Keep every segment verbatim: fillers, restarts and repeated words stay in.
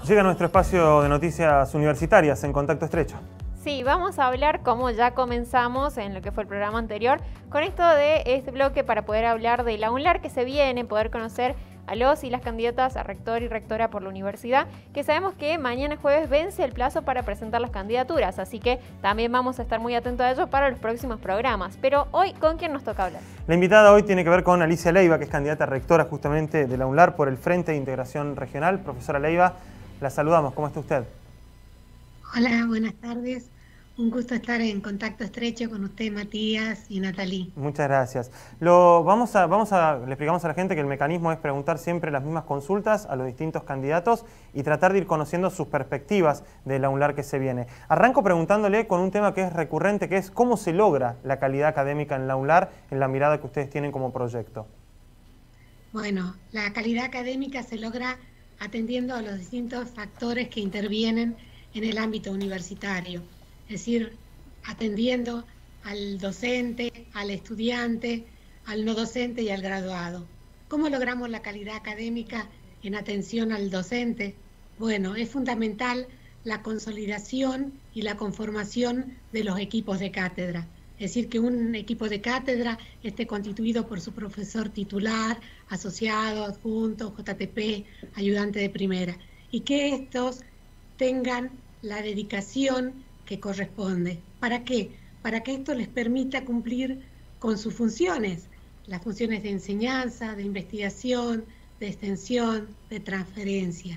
Llega nuestro espacio de noticias universitarias en Contacto Estrecho. Sí, vamos a hablar, como ya comenzamos en lo que fue el programa anterior, con esto de este bloque para poder hablar de la UNLAR que se viene, poder conocer a los y las candidatas a rector y rectora por la universidad, que sabemos que mañana jueves vence el plazo para presentar las candidaturas, así que también vamos a estar muy atentos a ello para los próximos programas. Pero hoy, ¿con quién nos toca hablar? La invitada hoy tiene que ver con Alicia Leiva, que es candidata a rectora justamente de la UNLAR por el Frente de Integración Regional. Profesora Leiva, la saludamos. ¿Cómo está usted? Hola, buenas tardes. Un gusto estar en contacto estrecho con usted, Matías y Natalí. Muchas gracias. Lo, vamos a, vamos a, le explicamos a la gente que el mecanismo es preguntar siempre las mismas consultas a los distintos candidatos y tratar de ir conociendo sus perspectivas de la UNLAR que se viene. Arranco preguntándole con un tema que es recurrente, que es cómo se logra la calidad académica en la UNLAR en la mirada que ustedes tienen como proyecto. Bueno, la calidad académica se logra atendiendo a los distintos factores que intervienen en el ámbito universitario. Es decir, atendiendo al docente, al estudiante, al no docente y al graduado. ¿Cómo logramos la calidad académica en atención al docente? Bueno, es fundamental la consolidación y la conformación de los equipos de cátedra. Es decir, que un equipo de cátedra esté constituido por su profesor titular, asociado, adjunto, J T P, ayudante de primera, y que estos tengan la dedicación que corresponde. ¿Para qué? Para que esto les permita cumplir con sus funciones, las funciones de enseñanza, de investigación, de extensión, de transferencia.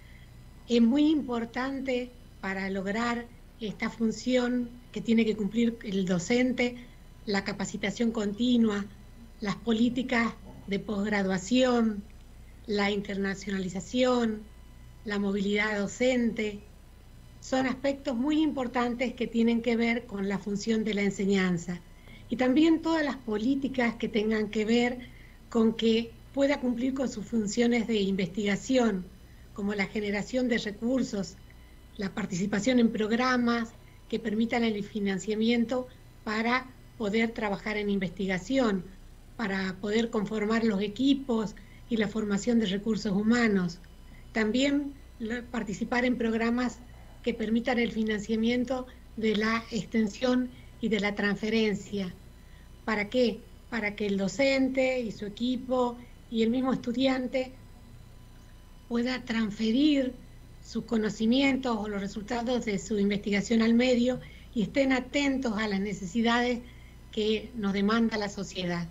Es muy importante para lograr esta función que tiene que cumplir el docente, la capacitación continua, las políticas de posgraduación, la internacionalización, la movilidad docente. Son aspectos muy importantes que tienen que ver con la función de la enseñanza. Y también todas las políticas que tengan que ver con que pueda cumplir con sus funciones de investigación, como la generación de recursos, la participación en programas que permitan el financiamiento para poder trabajar en investigación, para poder conformar los equipos y la formación de recursos humanos. También participar en programas que permitan el financiamiento de la extensión y de la transferencia. ¿Para qué? Para que el docente y su equipo y el mismo estudiante pueda transferir sus conocimientos o los resultados de su investigación al medio y estén atentos a las necesidades que nos demanda la sociedad.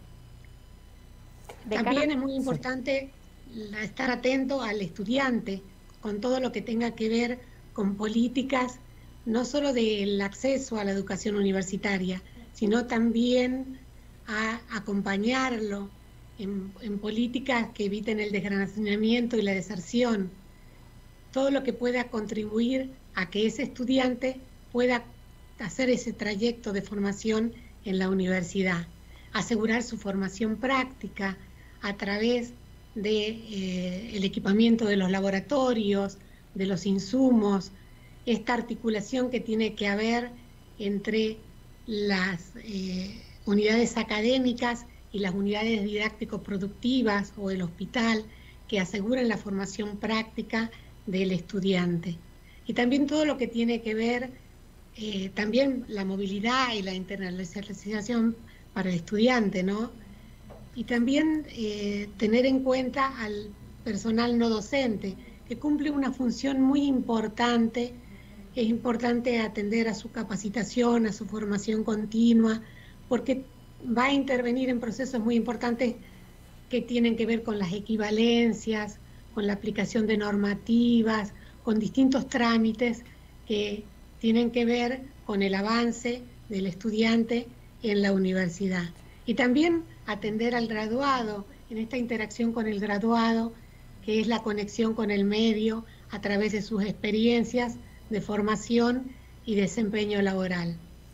También es muy importante estar atento al estudiante con todo lo que tenga que ver con políticas no solo del acceso a la educación universitaria, sino también a acompañarlo en, en políticas que eviten el desgraciamiento y la deserción. Todo lo que pueda contribuir a que ese estudiante pueda hacer ese trayecto de formación en la universidad, asegurar su formación práctica a través del de, eh, equipamiento de los laboratorios, de los insumos, esta articulación que tiene que haber entre las eh, unidades académicas y las unidades didáctico-productivas o el hospital que aseguran la formación práctica del estudiante. Y también todo lo que tiene que ver, eh, también la movilidad y la internacionalización para el estudiante, ¿no? Y también eh, tener en cuenta al personal no docente, que cumple una función muy importante. Es importante atender a su capacitación, a su formación continua, porque va a intervenir en procesos muy importantes que tienen que ver con las equivalencias, con la aplicación de normativas, con distintos trámites que tienen que ver con el avance del estudiante en la universidad. Y también atender al graduado, en esta interacción con el graduado, que es la conexión con el medio a través de sus experiencias de formación y desempeño laboral.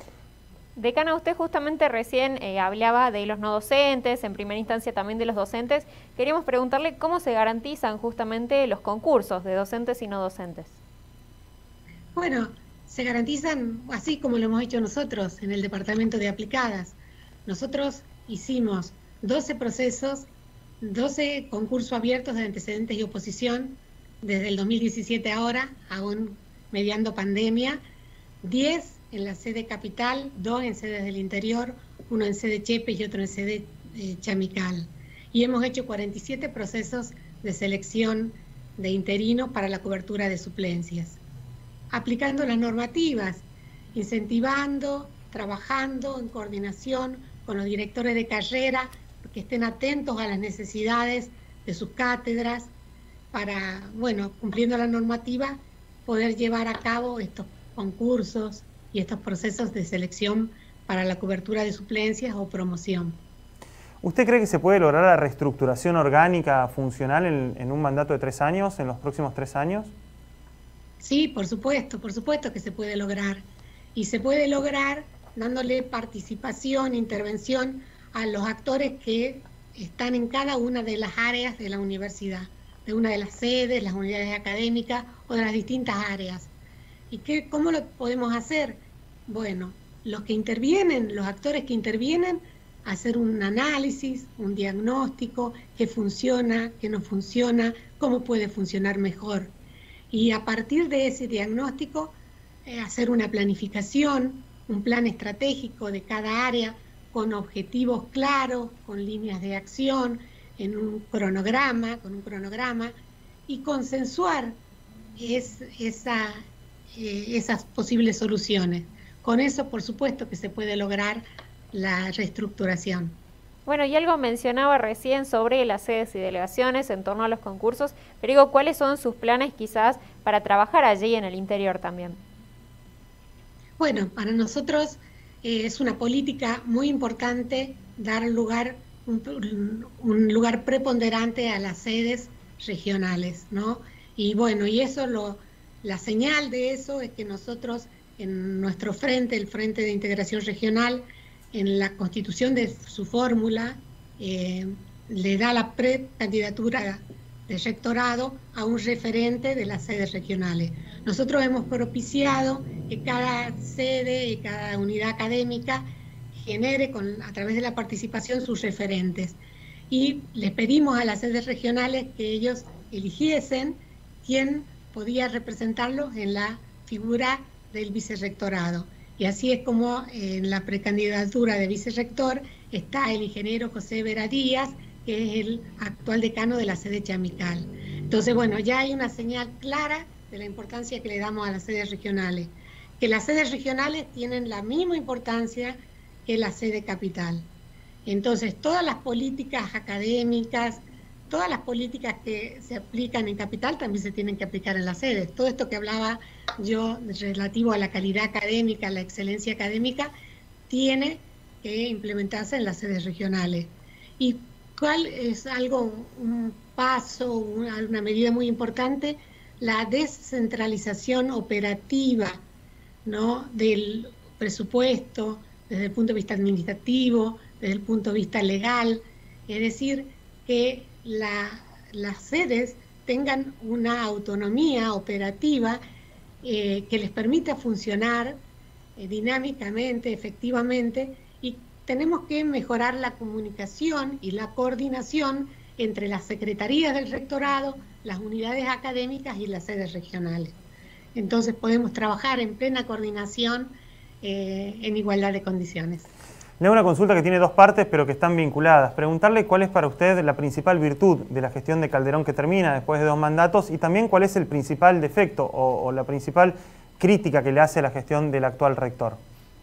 Decana, usted justamente recién eh, hablaba de los no docentes, en primera instancia también de los docentes. Queríamos preguntarle cómo se garantizan justamente los concursos de docentes y no docentes. Bueno, se garantizan así como lo hemos hecho nosotros en el Departamento de Aplicadas. Nosotros hicimos doce procesos, doce concursos abiertos de antecedentes y oposición, desde el dos mil diecisiete ahora, aún mediando pandemia, diez en la sede capital, dos en sedes del interior, uno en sede Chepe y otro en sede eh, Chamical. Y hemos hecho cuarenta y siete procesos de selección de interinos para la cobertura de suplencias, aplicando las normativas, incentivando, trabajando en coordinación con los directores de carrera, que estén atentos a las necesidades de sus cátedras, para, bueno, cumpliendo la normativa, poder llevar a cabo estos concursos y estos procesos de selección para la cobertura de suplencias o promoción. ¿Usted cree que se puede lograr la reestructuración orgánica funcional en, en un mandato de tres años, en los próximos tres años? Sí, por supuesto, por supuesto que se puede lograr. Y se puede lograr dándole participación, intervención a los actores que están en cada una de las áreas de la universidad, de una de las sedes, las unidades académicas o de las distintas áreas. ¿Y qué, cómo lo podemos hacer? Bueno, los que intervienen, los actores que intervienen, hacer un análisis, un diagnóstico, qué funciona, qué no funciona, cómo puede funcionar mejor. Y a partir de ese diagnóstico, eh, hacer una planificación, un plan estratégico de cada área, con objetivos claros, con líneas de acción, en un cronograma, con un cronograma, y consensuar es, esa, eh, esas posibles soluciones. Con eso, por supuesto, que se puede lograr la reestructuración. Bueno, y algo mencionaba recién sobre las sedes y delegaciones en torno a los concursos, pero digo, ¿cuáles son sus planes quizás para trabajar allí en el interior también? Bueno, para nosotros eh, es una política muy importante dar lugar, un, un lugar preponderante a las sedes regionales, ¿no? Y bueno, y eso lo, la señal de eso es que nosotros en nuestro frente, el Frente de Integración Regional, en la constitución de su fórmula, eh, le da la precandidatura de rectorado a un referente de las sedes regionales. Nosotros hemos propiciado que cada sede y cada unidad académica genere con, a través de la participación sus referentes. Y les pedimos a las sedes regionales que ellos eligiesen quién podía representarlos en la figura del vicerrectorado. Y así es como en la precandidatura de vicerrector está el ingeniero José Vera Díaz, que es el actual decano de la sede Chamical. Entonces, bueno, ya hay una señal clara de la importancia que le damos a las sedes regionales, que las sedes regionales tienen la misma importancia que la sede capital. Entonces, todas las políticas académicas, todas las políticas que se aplican en capital también se tienen que aplicar en las sedes. Todo esto que hablaba yo relativo a la calidad académica, a la excelencia académica, tiene que implementarse en las sedes regionales. ¿Y cuál es algo, un paso, una, una medida muy importante? La descentralización operativa, ¿no?, del presupuesto desde el punto de vista administrativo, desde el punto de vista legal, es decir, que la, las sedes tengan una autonomía operativa eh, que les permita funcionar eh, dinámicamente, efectivamente, y tenemos que mejorar la comunicación y la coordinación entre las secretarías del rectorado, las unidades académicas y las sedes regionales. Entonces podemos trabajar en plena coordinación eh, en igualdad de condiciones. Le hago una consulta que tiene dos partes, pero que están vinculadas. Preguntarle cuál es para usted la principal virtud de la gestión de Calderón que termina después de dos mandatos y también cuál es el principal defecto o, o la principal crítica que le hace a la gestión del actual rector.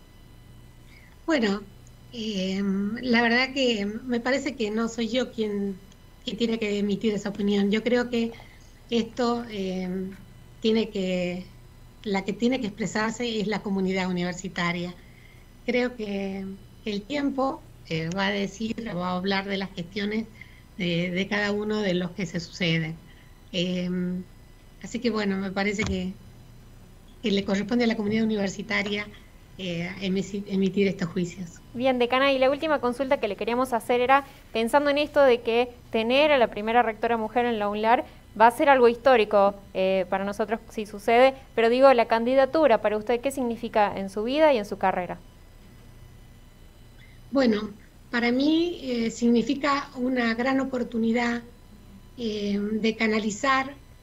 Bueno, eh, la verdad que me parece que no soy yo quien, quien tiene que emitir esa opinión. Yo creo que esto eh, tiene que, la que tiene que expresarse es la comunidad universitaria. Creo que el tiempo eh, va a decir, va a hablar de las gestiones de, de cada uno de los que se suceden. Eh, así que bueno, me parece que, que le corresponde a la comunidad universitaria eh, emitir, emitir estos juicios. Bien, decana, y la última consulta que le queríamos hacer era, pensando en esto de que tener a la primera rectora mujer en la UNLAR va a ser algo histórico eh, para nosotros si sucede, pero digo, la candidatura para usted, ¿qué significa en su vida y en su carrera? Bueno, para mí eh, significa una gran oportunidad eh, de canalizar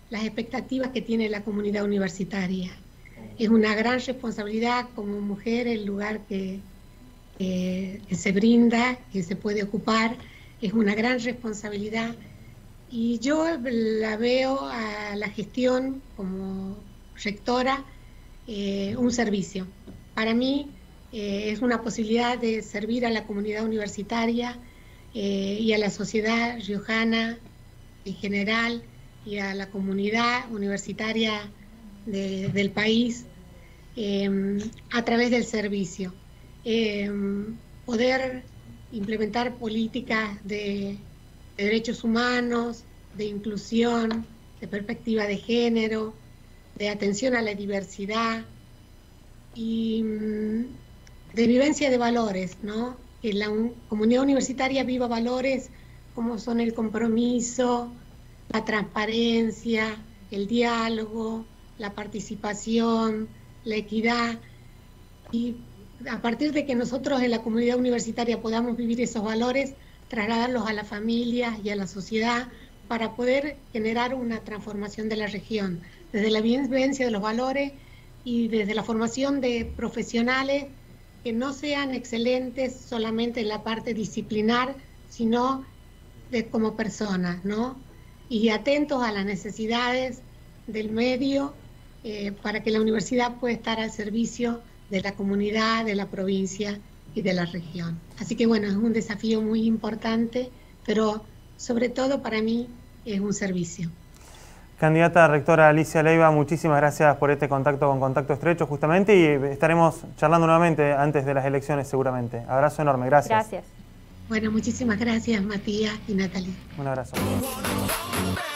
las expectativas que tiene la comunidad universitaria. Es una gran responsabilidad como mujer el lugar que, que, que se brinda, que se puede ocupar, es una gran responsabilidad. Y yo la veo a la gestión como rectora eh, un servicio. Para mí eh, es una posibilidad de servir a la comunidad universitaria eh, y a la sociedad riojana en general y a la comunidad universitaria de, del país eh, a través del servicio. Eh, poder implementar políticas de de derechos humanos, de inclusión, de perspectiva de género, de atención a la diversidad y de vivencia de valores, ¿no? Que la un, comunidad universitaria viva valores como son el compromiso, la transparencia, el diálogo, la participación, la equidad. Y a partir de que nosotros en la comunidad universitaria podamos vivir esos valores, trasladarlos a la familia y a la sociedad para poder generar una transformación de la región, desde la vivencia de los valores y desde la formación de profesionales que no sean excelentes solamente en la parte disciplinar, sino de, como personas, ¿no? Y atentos a las necesidades del medio eh, para que la universidad pueda estar al servicio de la comunidad, de la provincia y de la región. Así que bueno, es un desafío muy importante, pero sobre todo para mí es un servicio. Candidata rectora Alicia Leiva, muchísimas gracias por este contacto con Contacto Estrecho justamente y estaremos charlando nuevamente antes de las elecciones seguramente. Abrazo enorme, gracias. Gracias. Bueno, muchísimas gracias Matías y Natalia. Un abrazo.